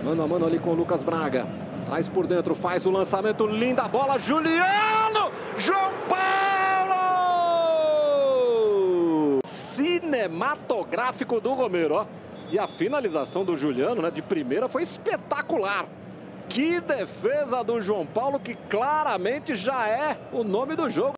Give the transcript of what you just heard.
Mano a mano ali com o Lucas Braga. Traz por dentro, faz o lançamento, linda bola, Juliano! João Paulo! Cinematográfico do Romero, ó. E a finalização do Juliano, né, de primeira foi espetacular. Que defesa do João Paulo, que claramente já é o nome do jogo.